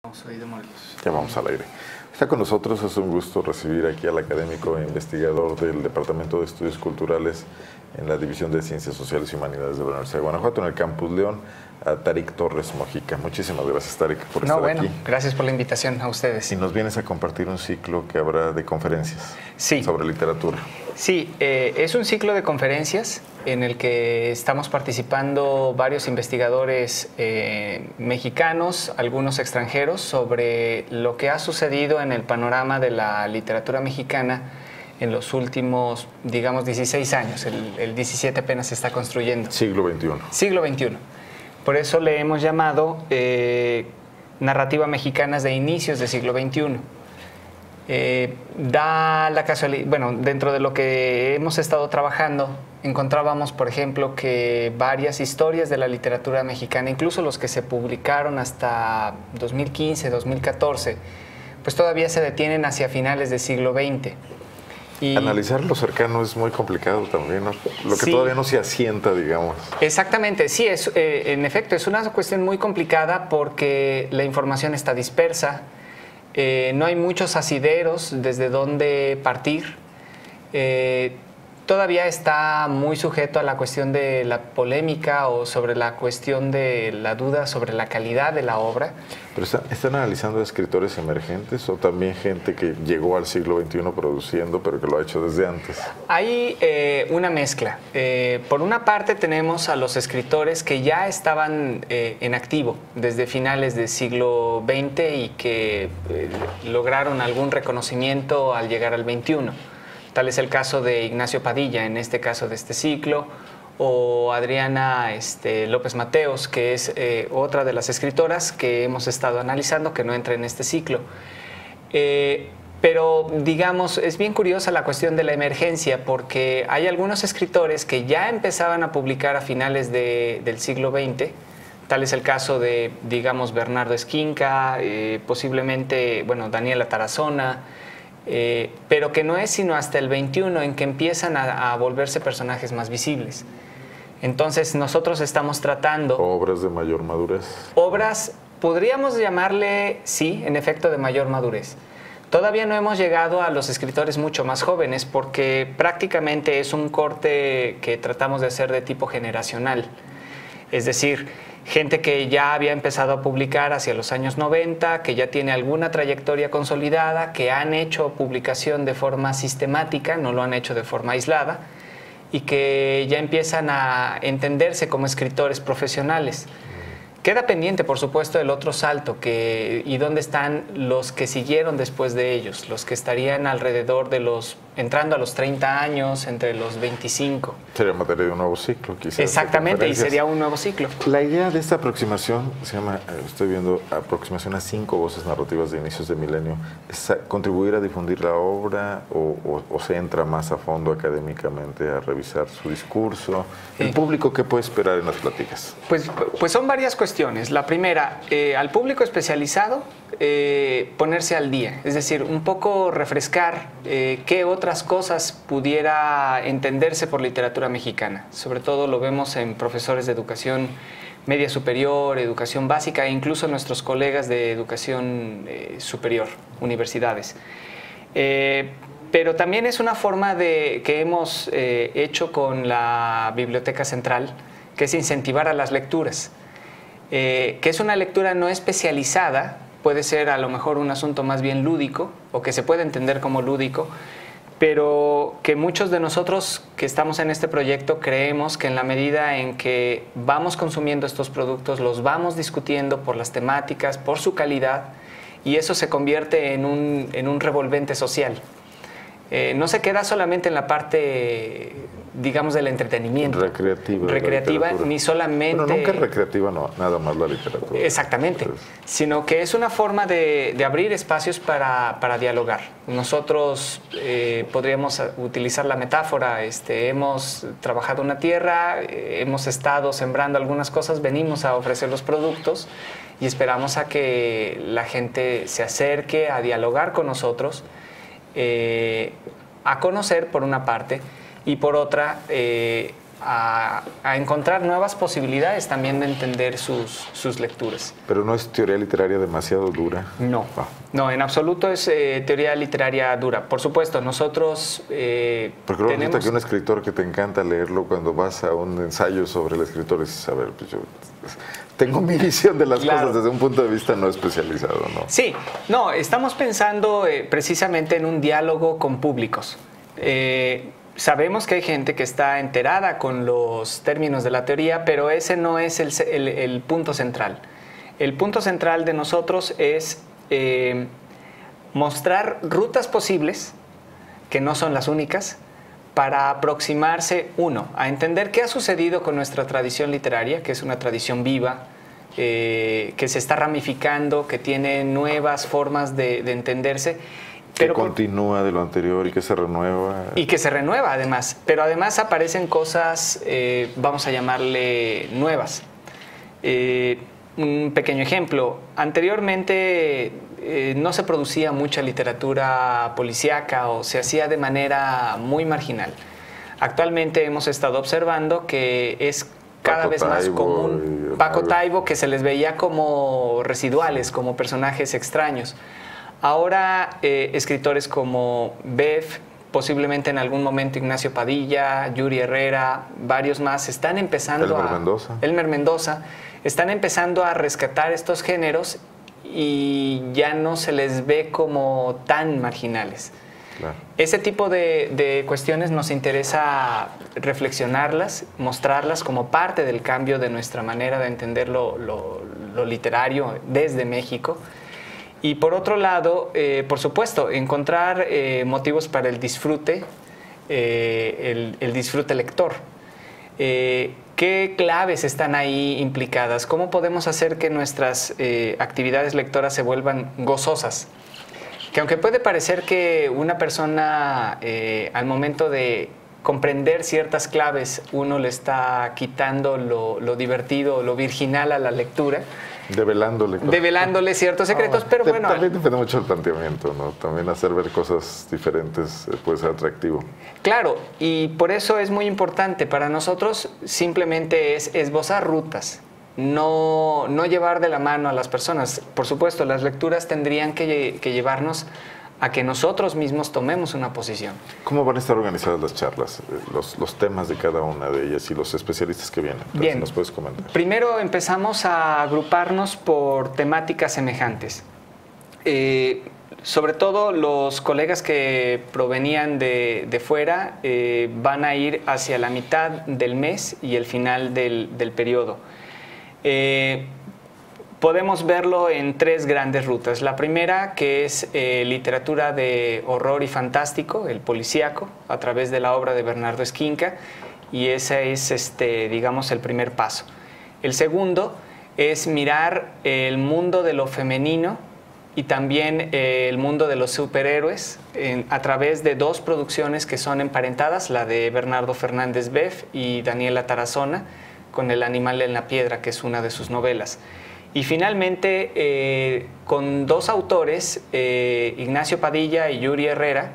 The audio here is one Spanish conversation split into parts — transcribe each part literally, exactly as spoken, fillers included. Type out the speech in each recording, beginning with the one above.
Soy de Morelos. Ya vamos al aire. Está con nosotros, es un gusto recibir aquí al académico e investigador del Departamento de Estudios Culturales en la División de Ciencias Sociales y Humanidades de la Universidad de Guanajuato, en el Campus León, a Tarik Torres Mojica. Muchísimas gracias, Tarik, por no, estar bueno, aquí. Gracias por la invitación a ustedes. Y nos vienes a compartir un ciclo que habrá de conferencias sí. sobre literatura. Sí, eh, es un ciclo de conferencias en el que estamos participando varios investigadores eh, mexicanos, algunos extranjeros, sobre lo que ha sucedido en el panorama de la literatura mexicana en los últimos, digamos, dieciséis años. El, el diecisiete apenas se está construyendo. Siglo veintiuno. Siglo veintiuno. Por eso le hemos llamado eh, Narrativa Mexicanas de Inicios del Siglo veintiuno. Eh, da la casualidad, bueno, dentro de lo que hemos estado trabajando, encontrábamos, por ejemplo, que varias historias de la literatura mexicana, incluso los que se publicaron hasta dos mil quince, dos mil catorce, pues todavía se detienen hacia finales del siglo veinte. Y analizar lo cercano es muy complicado también, ¿no? Lo que sí, todavía no se asienta, digamos. Exactamente, sí, es, eh, en efecto, es una cuestión muy complicada porque la información está dispersa, eh, no hay muchos asideros desde donde partir, eh, todavía está muy sujeto a la cuestión de la polémica o sobre la cuestión de la duda sobre la calidad de la obra. ¿Pero están, están analizando escritores emergentes o también gente que llegó al siglo veintiuno produciendo, pero que lo ha hecho desde antes? Hay eh, una mezcla. Eh, por una parte tenemos a los escritores que ya estaban eh, en activo desde finales del siglo veinte y que eh, lograron algún reconocimiento al llegar al veintiuno. Tal es el caso de Ignacio Padilla, en este caso de este ciclo, o Adriana este, López Mateos, que es eh, otra de las escritoras que hemos estado analizando, que no entra en este ciclo. Eh, pero, digamos, es bien curiosa la cuestión de la emergencia, porque hay algunos escritores que ya empezaban a publicar a finales de, del siglo veinte, tal es el caso de, digamos, Bernardo Esquinca, eh, posiblemente, bueno, Daniela Tarazona, Eh, pero que no es sino hasta el veintiuno en que empiezan a, a volverse personajes más visibles. Entonces nosotros estamos tratando... ¿Obras de mayor madurez? Obras, podríamos llamarle, sí, en efecto, de mayor madurez. Todavía no hemos llegado a los escritores mucho más jóvenes porque prácticamente es un corte que tratamos de hacer de tipo generacional. Es decir, gente que ya había empezado a publicar hacia los años noventa, que ya tiene alguna trayectoria consolidada, que han hecho publicación de forma sistemática, no lo han hecho de forma aislada, y que ya empiezan a entenderse como escritores profesionales. Queda pendiente, por supuesto, el otro salto, que, y dónde están los que siguieron después de ellos, los que estarían alrededor de los, entrando a los treinta años, entre los veinticinco. Sería materia de un nuevo ciclo, quizás. Exactamente, y sería un nuevo ciclo. La idea de esta aproximación, se llama, estoy viendo, aproximación a cinco voces narrativas de inicios de milenio, ¿es a contribuir a difundir la obra o, o, o se entra más a fondo académicamente a revisar su discurso? ¿El sí. público qué puede esperar en las pláticas? Pues, pues son varias cuestiones. La primera, eh, al público especializado, eh, ponerse al día, es decir, un poco refrescar eh, qué otras cosas pudiera entenderse por literatura mexicana. Sobre todo lo vemos en profesores de educación media superior, educación básica e incluso nuestros colegas de educación eh, superior, universidades. Eh, pero también es una forma de, que hemos eh, hecho con la Biblioteca Central, que es incentivar a las lecturas. Eh, que es una lectura no especializada, puede ser a lo mejor un asunto más bien lúdico, o que se puede entender como lúdico, pero que muchos de nosotros que estamos en este proyecto creemos que en la medida en que vamos consumiendo estos productos, los vamos discutiendo por las temáticas, por su calidad, y eso se convierte en un, en un revolvente social. Eh, no se queda solamente en la parte, digamos, del entretenimiento. Recreativa. Recreativa, ni solamente... Bueno, nunca es recreativa, no, nada más la literatura. Exactamente, Entonces, sino que es una forma de, de abrir espacios para, para dialogar. Nosotros eh, podríamos utilizar la metáfora, este, hemos trabajado una tierra, eh, hemos estado sembrando algunas cosas, venimos a ofrecer los productos y esperamos a que la gente se acerque a dialogar con nosotros, Eh, a conocer por una parte y por otra eh, a, a encontrar nuevas posibilidades también de entender sus, sus lecturas. Pero no es teoría literaria demasiado dura. No, Ah. no, en absoluto es eh, teoría literaria dura. Por supuesto, nosotros eh, Porque luego tenemos... resulta que un escritor que te encanta leerlo, cuando vas a un ensayo sobre el escritor, dices, a ver, pues yo tengo mi visión de las Claro. cosas desde un punto de vista no especializado, ¿no? Sí, no, estamos pensando eh, precisamente en un diálogo con públicos. Eh, sabemos que hay gente que está enterada con los términos de la teoría, pero ese no es el, el, el punto central. El punto central de nosotros es eh, mostrar rutas posibles, que no son las únicas, para aproximarse, uno, a entender qué ha sucedido con nuestra tradición literaria, que es una tradición viva, eh, que se está ramificando, que tiene nuevas formas de, de entenderse. Que continúa de lo anterior y que se renueva. Y que se renueva, además. Pero además aparecen cosas, eh, vamos a llamarle, nuevas. Eh, un pequeño ejemplo. Anteriormente eh, no se producía mucha literatura policíaca o se hacía de manera muy marginal. Actualmente hemos estado observando que es cada Paco vez más Taibo común. y- Paco Taibo, que se les veía como residuales, como personajes extraños. Ahora, eh, escritores como Bev, posiblemente en algún momento Ignacio Padilla, Yuri Herrera, varios más, están empezando Elmer a... Mendoza. Elmer Mendoza. Están empezando a rescatar estos géneros y ya no se les ve como tan marginales. Claro. Ese tipo de, de cuestiones nos interesa reflexionarlas, mostrarlas como parte del cambio de nuestra manera de entender lo, lo, lo literario desde México. Y por otro lado, eh, por supuesto, encontrar eh, motivos para el disfrute, eh, el, el disfrute lector. Eh, ¿Qué claves están ahí implicadas? ¿Cómo podemos hacer que nuestras eh, actividades lectoras se vuelvan gozosas? Que aunque puede parecer que una persona eh, al momento de comprender ciertas claves uno le está quitando lo, lo divertido, lo virginal a la lectura, Develándole. develándole ciertos secretos, Ah, pero de- bueno... También depende mucho del planteamiento, ¿no? También hacer ver cosas diferentes eh, puede ser atractivo. Claro, y por eso es muy importante para nosotros simplemente es esbozar rutas, no, no llevar de la mano a las personas. Por supuesto, las lecturas tendrían que, lle- que llevarnos a que nosotros mismos tomemos una posición. ¿Cómo van a estar organizadas las charlas? Eh, Los, los temas de cada una de ellas y los especialistas que vienen. Entonces, Bien. ¿nos puedes comentar? Primero empezamos a agruparnos por temáticas semejantes. Eh, sobre todo los colegas que provenían de, de fuera eh, van a ir hacia la mitad del mes y el final del, del periodo. Eh, podemos verlo en tres grandes rutas. La primera, que es eh, literatura de horror y fantástico, el policíaco, a través de la obra de Bernardo Esquinca, y ese es, este, digamos, el primer paso. El segundo es mirar el mundo de lo femenino y también eh, el mundo de los superhéroes en, a través de dos producciones que son emparentadas, la de Bernardo Fernández Bev y Daniela Tarazona, con El animal en la piedra, que es una de sus novelas. Y finalmente, eh, con dos autores, eh, Ignacio Padilla y Yuri Herrera,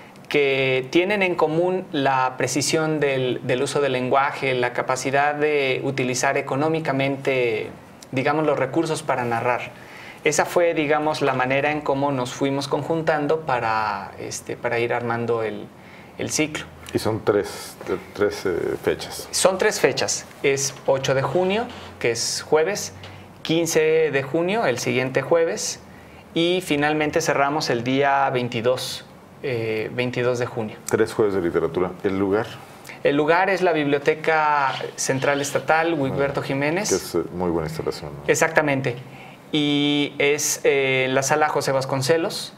que tienen en común la precisión del, del uso del lenguaje, la capacidad de utilizar económicamente, digamos, los recursos para narrar. Esa fue, digamos, la manera en cómo nos fuimos conjuntando para, este, para ir armando el, el ciclo. Y son tres, tre- tres eh, fechas. Son tres fechas. Es ocho de junio, que es jueves, quince de junio, el siguiente jueves, y finalmente cerramos el día veintidós, eh, veintidós de junio. Tres jueves de literatura. ¿El lugar? El lugar es la Biblioteca Central Estatal Wigberto Jiménez. Que es eh, muy buena instalación, ¿no? Exactamente. Y es eh, la sala José Vasconcelos.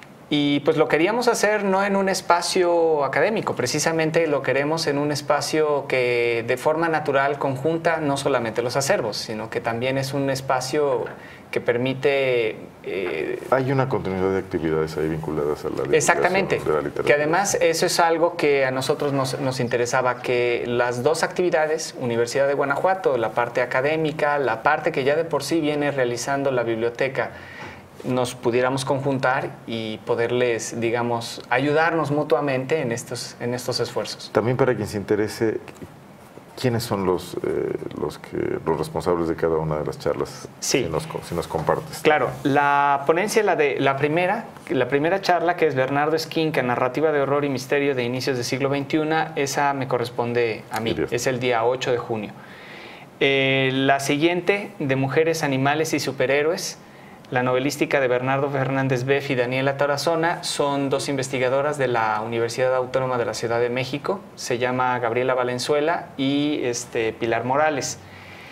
Y pues lo queríamos hacer no en un espacio académico, precisamente lo queremos en un espacio que de forma natural conjunta no solamente los acervos, sino que también es un espacio que permite... Eh, Hay una continuidad de actividades ahí vinculadas a la divulgación exactamente, de la literatura. que además eso es algo que a nosotros nos, nos interesaba, que las dos actividades, Universidad de Guanajuato, la parte académica, la parte que ya de por sí viene realizando la biblioteca, nos pudiéramos conjuntar y poderles, digamos, ayudarnos mutuamente en estos, en estos esfuerzos. También para quien se interese, ¿Quiénes son los, eh, los, que, los responsables de cada una de las charlas? Sí. Si nos, si nos compartes. Claro, la ponencia, la, de, la, primera, la primera charla, que es Bernardo Esquinca, Narrativa de Horror y Misterio de Inicios del Siglo veintiuno, esa me corresponde a mí, es el día ocho de junio. Eh, la siguiente, de Mujeres, Animales y Superhéroes, la novelística de Bernardo Fernández Beff y Daniela Tarazona, son dos investigadoras de la Universidad Autónoma de la Ciudad de México, se llama Gabriela Valenzuela y este, Pilar Morales.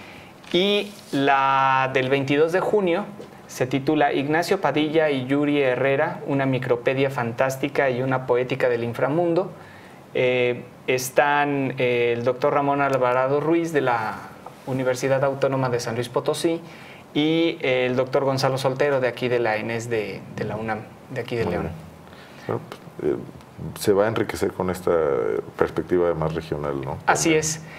Y la del veintidós de junio se titula Ignacio Padilla y Yuri Herrera, una micropedia fantástica y una poética del inframundo. Eh, están eh, el doctor Ramón Alvarado Ruiz de la Universidad Autónoma de San Luis Potosí y el doctor Gonzalo Soltero de aquí de la ENES de, de la UNAM, de aquí de Muy León. Bueno, pues, eh, se va a enriquecer con esta perspectiva más regional, ¿no? Así También. es.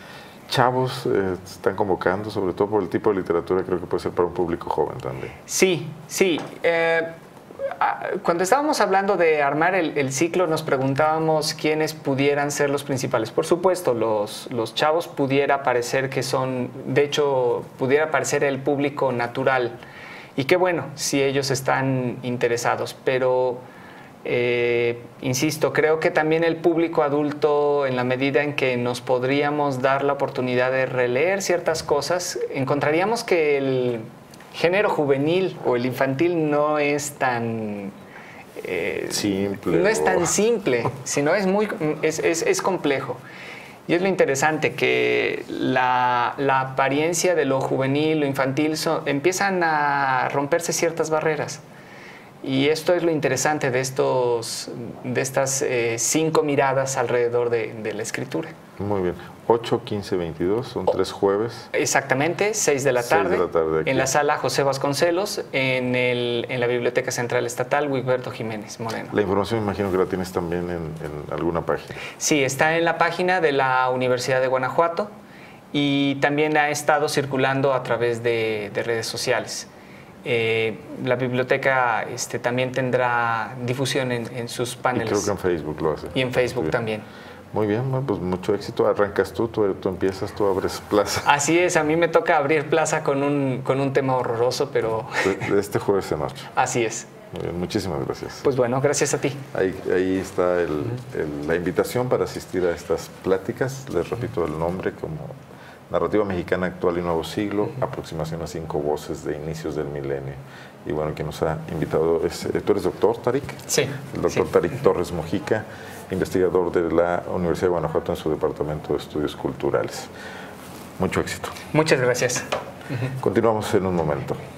Chavos eh, están convocando, sobre todo por el tipo de literatura, creo que puede ser para un público joven también. Sí, sí. Eh, cuando estábamos hablando de armar el, el ciclo, nos preguntábamos quiénes pudieran ser los principales. Por supuesto, los, los chavos pudiera parecer que son, de hecho, pudiera parecer el público natural. Y qué bueno, si ellos están interesados, pero... Eh, insisto, creo que también el público adulto, en la medida en que nos podríamos dar la oportunidad de releer ciertas cosas, encontraríamos que el género juvenil o el infantil no es tan eh, simple. No es tan simple, sino es muy es, es, es complejo. Y es lo interesante, que la, la apariencia de lo juvenil, lo infantil, son, empiezan a romperse ciertas barreras. Y esto es lo interesante de, estos, de estas eh, cinco miradas alrededor de, de la escritura. Muy bien. ocho, quince, veintidós, son tres jueves. Exactamente, seis de la tarde, seis de la tarde aquí. En la sala José Vasconcelos, en, el, en la Biblioteca Central Estatal Wigberto Jiménez Moreno. La información me imagino que la tienes también en, en alguna página. Sí, está en la página de la Universidad de Guanajuato y también ha estado circulando a través de, de redes sociales. Eh, la biblioteca este, también tendrá difusión en, en sus paneles. Y creo que en Facebook lo hace. Y en Facebook también. Muy bien, bueno, pues mucho éxito. Arrancas tú, tú, tú empiezas, tú abres plaza. Así es, a mí me toca abrir plaza con un, con un tema horroroso, pero... De, de este jueves en ocho. Así es. Muy bien, muchísimas gracias. Pues bueno, gracias a ti. Ahí, ahí está el, el, la invitación para asistir a estas pláticas. Les repito el nombre como... Narrativa Mexicana Actual y Nuevo Siglo, aproximación a cinco voces de inicios del milenio. Y bueno, quien nos ha invitado es, ¿tú eres doctor, Tarik? Sí. El doctor sí. Tarik Torres Mojica, investigador de la Universidad de Guanajuato en su Departamento de Estudios Culturales. Mucho éxito. Muchas gracias. Continuamos en un momento.